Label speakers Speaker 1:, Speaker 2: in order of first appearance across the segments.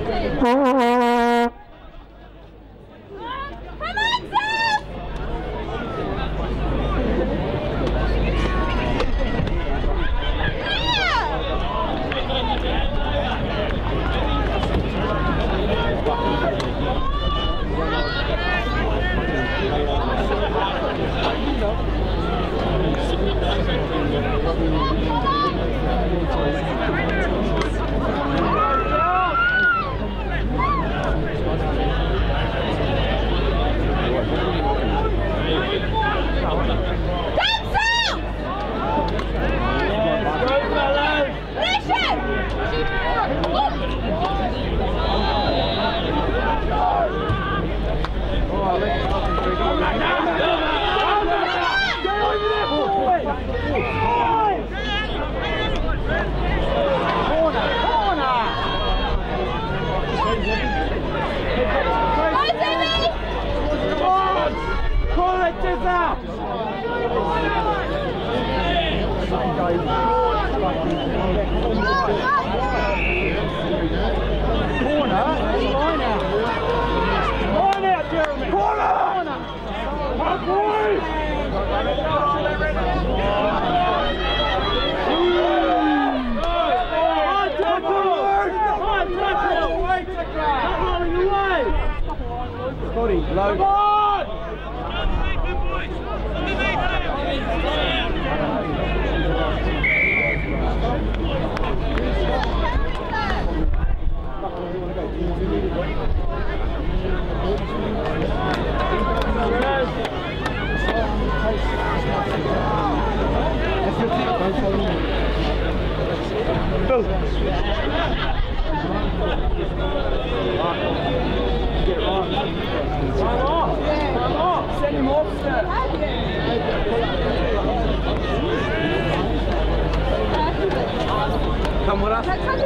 Speaker 1: Come with us.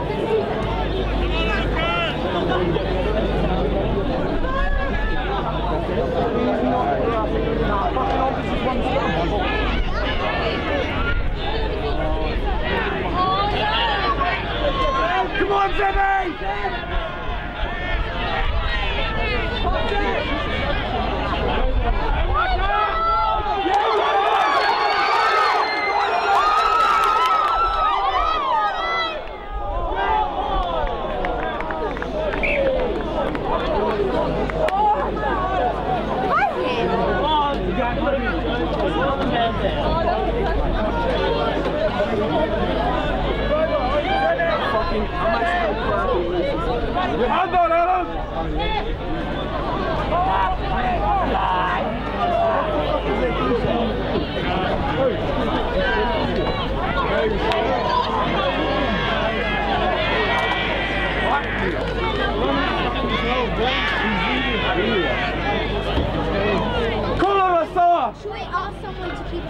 Speaker 1: Come on, Jimmy!
Speaker 2: Should we ask someone to keep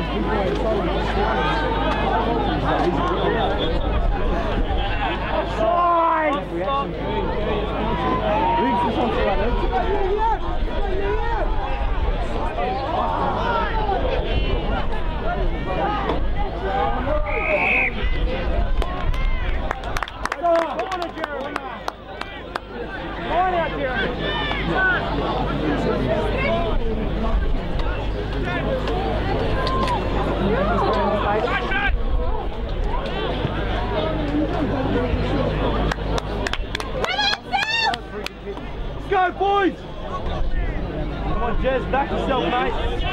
Speaker 1: Go, boys! Come on, Jez, back yourself, mate.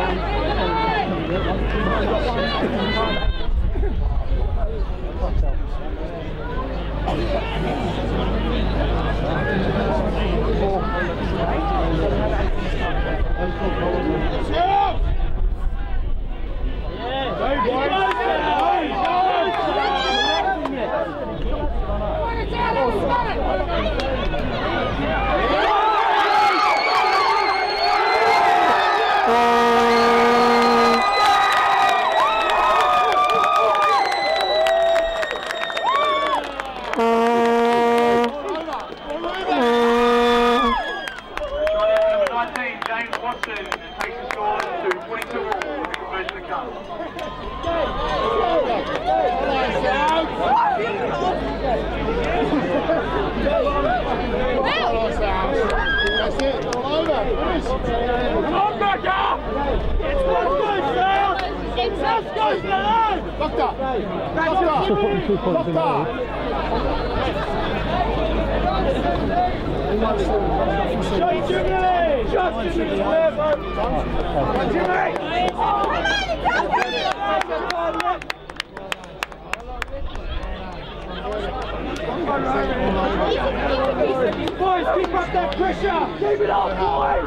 Speaker 3: James Watson takes the score to 22 all with the conversion of the cup.
Speaker 4: up. Lock up.
Speaker 5: Still putting 2 points in there.
Speaker 1: Shot Jimmy! Shot Jimmy! Boys, keep up that pressure! Keep it up, boys!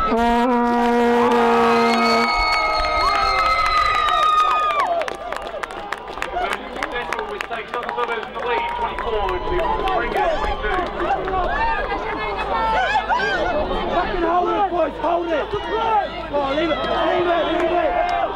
Speaker 3: Central, which takes on the Suburbs in the lead, 24, to Springate 22.
Speaker 1: Fucking hold it, boys, hold it! Oh, leave it, leave it, leave it!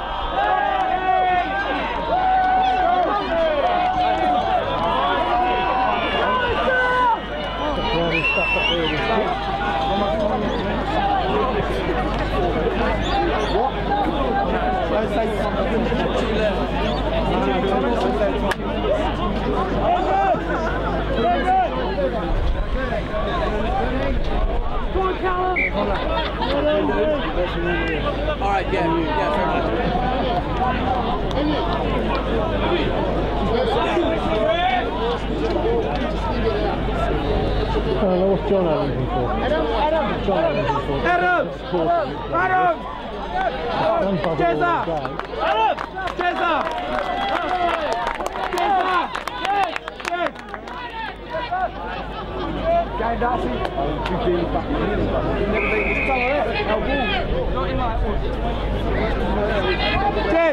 Speaker 6: Alright, yeah, fair
Speaker 5: What's John Adams for? John Adams for.
Speaker 1: Adams! Adams! Jezza! Adams! Jezza! Game Darcy. Jez!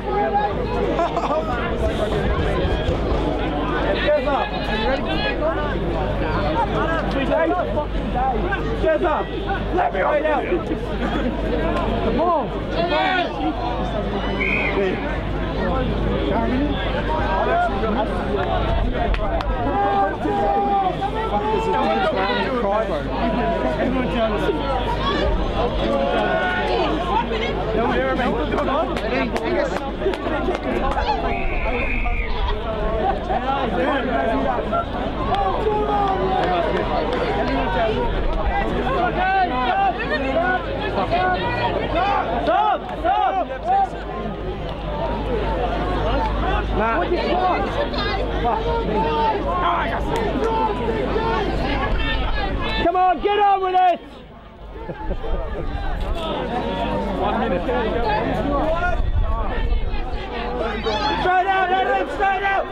Speaker 1: Jezza! Jezza! Let me right out! Come on! Come on, get on with it!
Speaker 3: 1 minute.
Speaker 1: Straight out, Adam, straight out!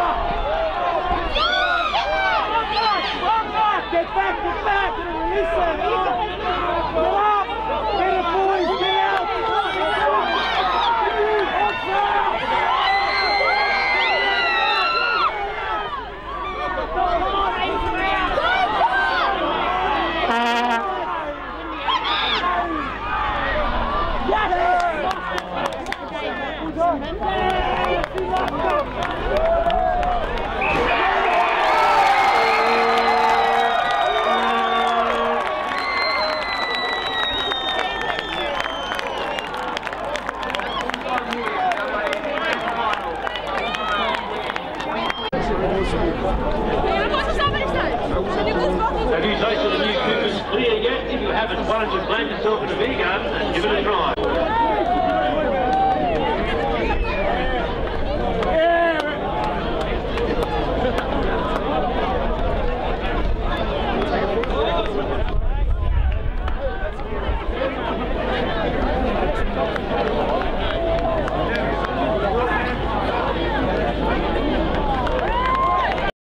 Speaker 1: Get back! Release it!